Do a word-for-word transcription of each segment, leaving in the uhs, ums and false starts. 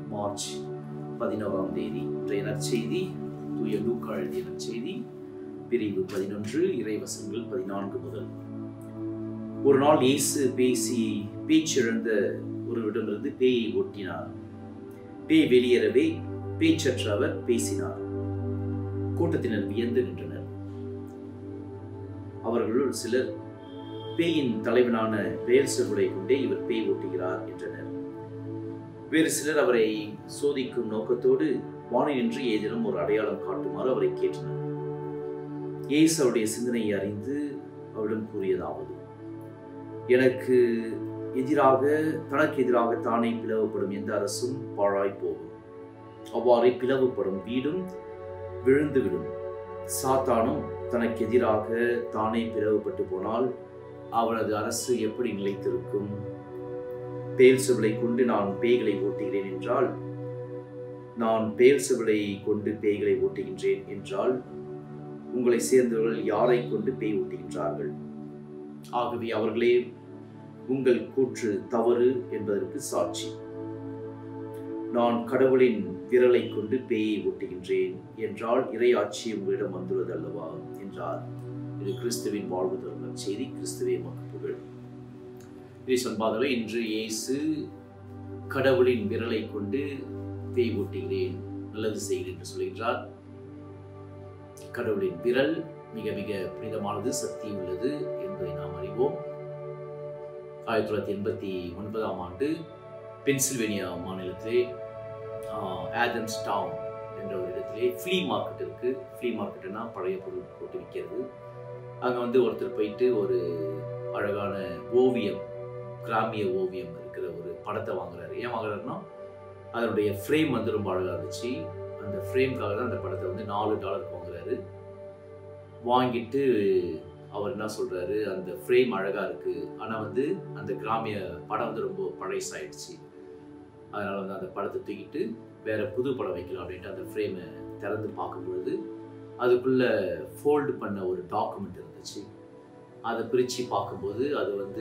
March பதினோராம் தேதி இன்றைய நற்செய்தி தூய லூக்கா எழுதிய நற்செய்தி பிரிவு பதினொன்று இறைவசனங்கள் பதினான்கு முதல். ஒரு நாள் இயேசு பேசி பேச்சிழந்த ஒருவரிடமிருந்து பேயை ஓட்டினார். பேய் வெளியேறவே பேச்சற்ற அவர் பேசினார். கூட்டத்தினர் வியந்து நின்றனர். அவர்களுள் சிலர், பேயின் தலைவனான பெயல்செபூலை கொண்டே இவர் பேய் ஓட்டுகிறார் என்றனர். வேறு சிலர் அவரை சோதிக்கும் நோக்கத்தோடு வானினின்று ஏதேனும் ஒரு அடையாளம் காட்டுமாறு அவரை கேட்டனர். இயேசு அவருடைய சிந்தனையை அறிந்து அவரிடம் கூறியதாவது, எனக்கு எதிராக தனக்கு எதிராக தானே பிளவுபடும் எந்த அரசும் பாழாய் போகும். அவ்வாறே பிளவுபடும் வீடும் விழுந்துவிடும். சாத்தானும் தனக்கு எதிராக தானே பிளவுபட்டு போனால் அவனது அரசு எப்படி நிலைத்திருக்கும்? பெயல்செபூலை கொண்டு நான் பேய்களை ஓட்டுகிறேன் என்றால் நான் பெயல்செபூலை கொண்டு பேய்களை ஓட்டுகின்றேன் என்றால் உங்களை சேர்ந்தவர்கள் யாரை கொண்டு பேய் ஓட்டுகின்றார்கள்? ஆகவே அவர்களே உங்கள் கூற்று தவறு என்பதற்கு சாட்சி. நான் கடவுளின் விரலை கொண்டு பேயை ஓட்டுகின்றேன் என்றால் இறையாட்சி உங்களிடம் வந்துள்ளது அல்லவா என்றார். இது கிறிஸ்துவின் வாழ்வு தரும் செய்தி. கிறிஸ்துவே உமக்கு புகழ். இதை சொன்பாதவே இன்று இயேசு கடவுளின் விரலை கொண்டு பேய் ஓட்டுகிறேன், நல்லது செய்கிறேன் என்று சொல்கின்றார். கடவுளின் விரல் மிக மிக புனிதமானது, சக்தி உள்ளது என்பதை நாம் அறிவோம். ஆயிரத்தி தொள்ளாயிரத்தி எண்பத்தி ஒன்பதாம் ஆண்டு பென்சில்வேனியா மாநிலத்திலே ஆதம்ஸ் டவுன் என்ற ஒரு இடத்திலே ஃப்ளீ மார்க்கெட் இருக்கு. ஃப்ளீ மார்க்கெட்னா பழைய பொருள் போட்டு விற்கிறது. அங்கே வந்து ஒருத்தர் போயிட்டு ஒரு அழகான ஓவியம், கிராமிய ஓவியம் இருக்கிற ஒரு படத்தை வாங்குறாரு. ஏன் வாங்குறாருன்னா அதனுடைய ஃப்ரேம் வந்து ரொம்ப அழகாக இருந்துச்சு. அந்த ஃப்ரேம்காக தான் அந்த படத்தை வந்து நாலு டாலருக்கு வாங்குறாரு. வாங்கிட்டு அவர் என்ன சொல்றாரு, அந்த ஃப்ரேம் அழகா இருக்கு, ஆனால் வந்து அந்த கிராமிய படம் வந்து ரொம்ப பழைசாயிடுச்சு, அதனால வந்து அந்த படத்தை தூக்கிட்டு வேற புது படம் வைக்கலாம் அப்படின்ட்டு அந்த ஃப்ரேமை திறந்து பார்க்கும் பொழுது அதுக்குள்ள ஃபோல்டு பண்ண ஒரு டாக்குமெண்ட் இருந்துச்சு. அதை பிரித்து பார்க்கும்போது அது வந்து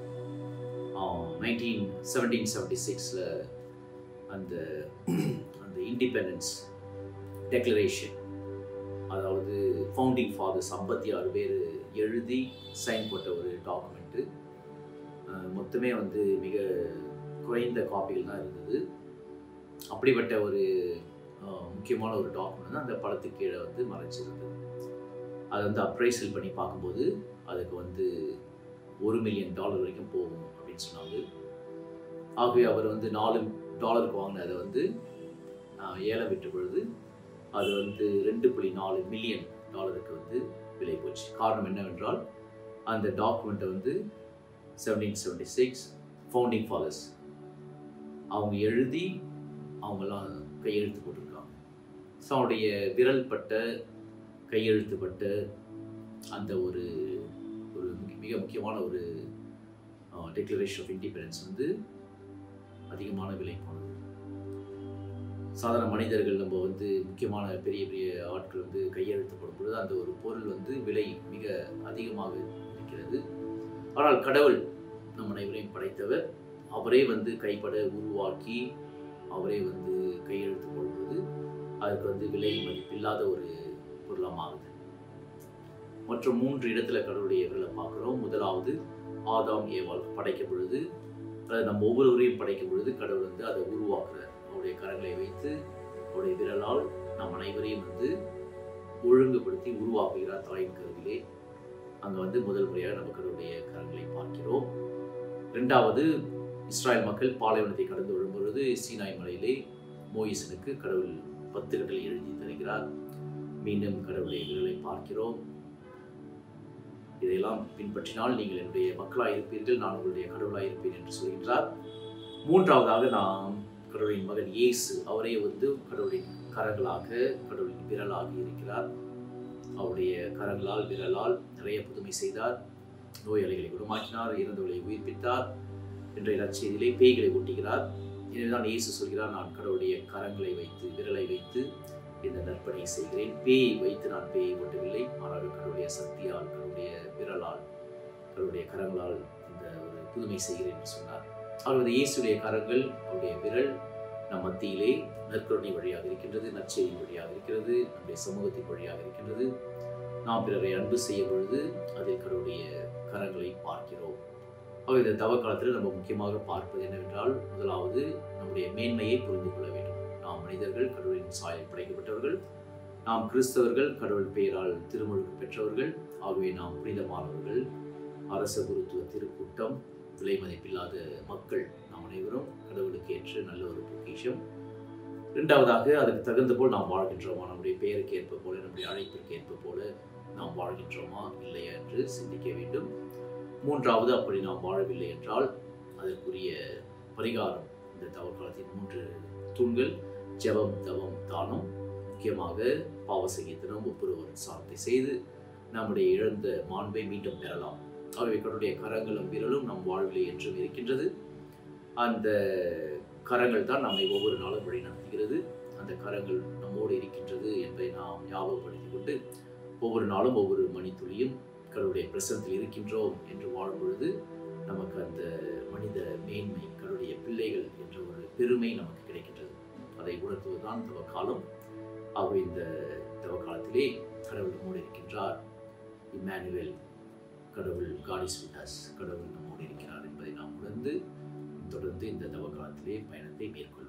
நைன்டீன் செவன்டீன் செவன்டி சிக்ஸில் அந்த அந்த இண்டிபெண்டன்ஸ் டெக்ளரேஷன், அதாவது ஃபவுண்டிங் ஃபாதர்ஸ் ஐம்பத்தி ஆறு பேர் எழுதி சைன் போட்ட ஒரு டாக்குமெண்ட்டு. மொத்தமே வந்து மிக குறைந்த காப்பிகள் தான் இருந்தது. அப்படிப்பட்ட ஒரு முக்கியமான ஒரு டாக்குமெண்ட் தான் அந்த படத்துக்கு கீழே வந்து மறைச்சிருந்தது. அதை வந்து அப்ரைசல் பண்ணி பார்க்கும்போது அதுக்கு வந்து ஒரு மில்லியன் டாலர் வரைக்கும் போகும் அப்படின்னு சொன்னாங்க. ஆகவே அவர் வந்து நாலு டாலருக்கு வாங்கின அதை வந்து ஏலம் விட்ட பொழுது அது வந்து ரெண்டு புள்ளி நாலு மில்லியன் டாலருக்கு வந்து விலை போச்சு. காரணம் என்னவென்றால் அந்த டாக்குமெண்ட்டை வந்து seventeen seventy six founding fathers அவங்க எழுதி அவங்கெல்லாம் கையெழுத்து போட்டிருக்காங்க. ஸோ அவருடைய விரல் பட்ட கையெழுத்துப்பட்ட அந்த ஒரு ஒரு மிக முக்கியமான ஒரு டெக்ளரேஷன் ஆஃப் இண்டிபெண்டன்ஸ் வந்து அதிகமான விலை போனது. சாதாரண மனிதர்கள் நம்ம வந்து முக்கியமான பெரிய பெரிய ஆட்கள் வந்து கையெழுத்து போடும் பொழுது அந்த ஒரு பொருள் வந்து விலை மிக அதிகமாக இருக்கிறது. ஆனால் கடவுள் நம் அனைவரையும் படைத்தவர், அவரே வந்து கைப்பட உருவாக்கி அவரே வந்து கையெழுத்து போடும்போது அதுக்கு வந்து விலை மதிப்பில்லாத ஒரு பொருளாக ஆகுது. மற்றும் மூன்று இடத்துல கடவுளுடைய விரலை பார்க்குறோம். முதலாவது ஆதாம் ஏவாள் படைக்கும் பொழுது, அதை நம்ம ஒவ்வொருவரையும் படைக்கும் பொழுது கடவுள் வந்து அதை உருவாக்குறார். அவருடைய கரங்களை வைத்து அவருடைய விரலால் நம் அனைவரையும் வந்து ஒழுங்குபடுத்தி உருவாக்குகிறார் தாயின் கருவிலே. அங்கே வந்து முதல் முறையாக நம்ம கடவுளுடைய கரங்களை பார்க்கிறோம். ரெண்டாவது, இஸ்ராயல் மக்கள் பாலைவனத்தை கடந்து வரும்பொழுது சீனாய் மலையிலே மோயிசனுக்கு கடவுள் பத்து கட்டளை எழுதி தருகிறார். மீண்டும் கடவுளுடைய விரலை பார்க்கிறோம். இதையெல்லாம் பின்பற்றினால் நீங்கள் என்னுடைய மக்களாக இருப்பீர்கள், நான் உங்களுடைய கடவுளாக இருப்பேன் என்று சொல்கின்றார். மூன்றாவதாக நாம் கடவுளின் மகன் இயேசு, அவரே வந்து கடவுளின் கரங்களாக கடவுளின் விரலாக இருக்கிறார். அவருடைய கரங்களால் விரலால் நிறைய புதுமை செய்தார். நோயாளிகளை குணமாக்கினார், இறந்தவர்களை உயிர்ப்பித்தார். என்ற நற்செய்தியிலே பேய்களை ஓட்டுகிறார். எனவேதான் இயேசு சொல்கிறார், நான் கடவுளுடைய கரங்களை வைத்து விரலை வைத்து இந்த நற்பணியை செய்கிறேன். பேயை வைத்து நான் பேயை ஓட்டவில்லை, மாறாக கடவுளுடைய சக்தியால் கடவுளுடைய விரலால் கடவுளுடைய கரங்களால் இந்த ஒரு புதுமை செய்கிறேன் என்று சொன்னார். அவருடைய இயேசுடைய கரங்கள், அவருடைய விரல் நம் மத்தியிலே நற்கருணை வழியாக இருக்கின்றது, நற்செய்தி வழியாக இருக்கிறது, நம்முடைய சமூகத்தின் வழியாக இருக்கின்றது. நாம் பிறரை அன்பு செய்யும் பொழுது அதில் கடவுளுடைய கரங்களை பார்க்கிறோம். ஆக இந்த தவ காலத்தில் நம்ம முக்கியமாக பார்ப்பது என்னவென்றால், முதலாவது நம்முடைய மேன்மையை புரிந்து கொள்ள வேண்டும். நாம் மனிதர்கள், கடவுளின் சாயல் படைக்கப்பட்டவர்கள். நாம் கிறிஸ்தவர்கள், கடவுள் பெயரால் திருமுழுக்கு பெற்றவர்கள். ஆகவே நாம் புனிதமானவர்கள். அரச குருத்துவ திருக்கூட்டம், விலை மதிப்பில்லாத மக்கள் நாம் அனைவரும் கடவுளுக்கு ஏற்ற நல்ல ஒரு பொக்கிஷம். இரண்டாவதாக, அதுக்கு தகுந்த போல் நாம் வாழ்கின்றோமா, நம்முடைய பெயருக்கு ஏற்ப போல, நம்முடைய அழைப்பிற்கு ஏற்ப போல நாம் வாழ்கின்றோமா இல்லையா என்று சிந்திக்க வேண்டும். மூன்றாவது, அப்படி நாம் வாழவில்லை என்றால் அதற்குரிய பரிகாரம் இந்த தவ காலத்தின் மூன்று தூண்கள்: ஜெபம், தவம், தானம். முக்கியமாக பாவ சங்கீதனம், ஒப்புரவர் சார்த்தை செய்து நம்முடைய இழந்த மாண்பை மீண்டும் பெறலாம். ஆகவே கடவுளுடைய கரங்களும் விரலும் நம் வாழ்விலே என்றும் இருக்கின்றது. அந்த கரங்கள் தான் நம்மை ஒவ்வொரு நாளும் வழி நடத்துகிறது. அந்த கரங்கள் நம்மோடு இருக்கின்றது என்பதை நாம் ஞாபகப்படுத்திக் கொண்டு ஒவ்வொரு நாளும் ஒவ்வொரு மணித்துளியும் கடவுளுடைய பிரசனத்தில் இருக்கின்றோம் என்று வாழும் பொழுது நமக்கு அந்த மனித மேன்மை, கடவுளுடைய பிள்ளைகள் என்ற ஒரு பெருமை நமக்கு கிடைக்கின்றது. அதை உணர்த்துவதுதான் தவ காலம். ஆகவே இந்த தவ காலத்திலே கடவுள் நம்மோடு இருக்கின்றார். இம்மானுவேல், கடவுள், God is with us, கடவுள் நம்மோடு இருக்கிறார் என்பதை நாம் உணர்ந்து தொடர்ந்து இந்த தவ காலத்திலே பயணத்தை மேற்கொள்வோம்.